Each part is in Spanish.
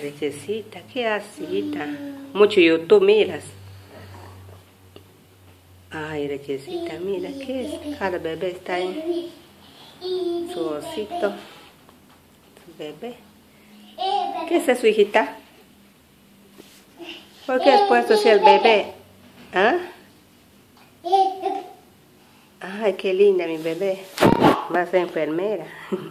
Lechecita, ¿qué haces, hijita? Mucho YouTube miras. Ay, Lechecita, mira, ¿qué es? Cada bebé está en su osito. Su bebé. ¿Qué es eso, hijita? ¿Por qué has puesto así al bebé? ¿Ah? Ay, qué linda mi bebé. Va a ser enfermera.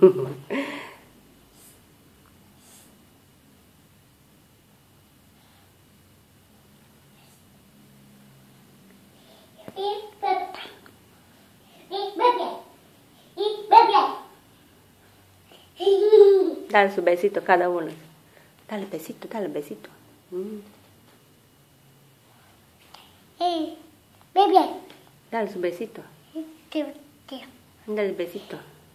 Dale su besito a cada uno. Dale besito, dale besito. Dale su besito. Dale besito.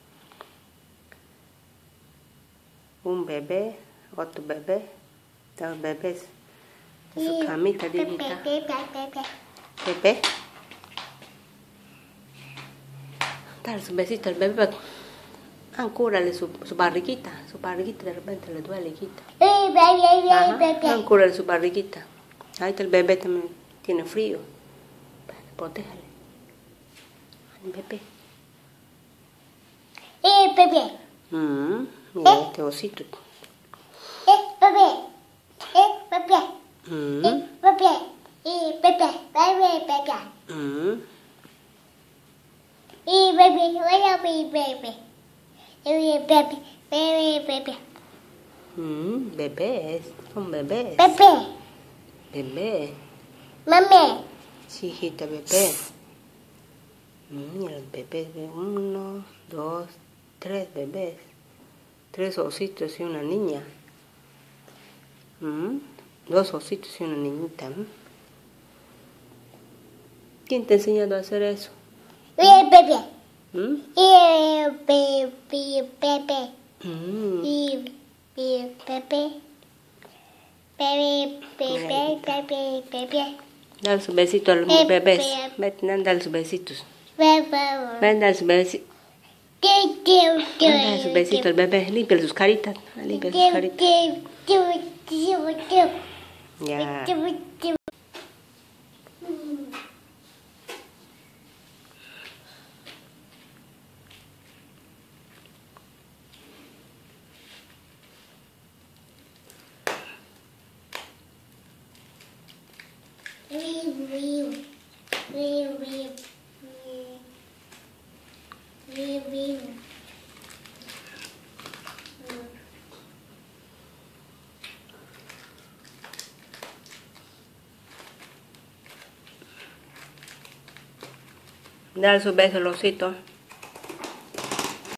Un bebé, otro bebé, dos bebés. En su camita divina. Bebé. Dale su besito al bebé. Cúrale su barriguita. Su barriguita de repente le duele, hijita. Cúrale su barriguita. Ahí está el bebé, también tiene frío. Protéjale. El bebé. Mira este osito. Bebés, son bebés. Bebé. Mami. Sí, hijita, bebé. Mira, el bebé de 1, 2, 3 bebés. 3 ositos y una niña. 2 ositos y una niñita. ¿Quién te ha enseñado a hacer eso? Dale su besito a los bebés. Ven, dale sus besitos. Ven, dale sus besitos. Dale sus besitos al bebé. Limpia sus caritas. Limpia sus caritas. Ya. Dale su beso al osito.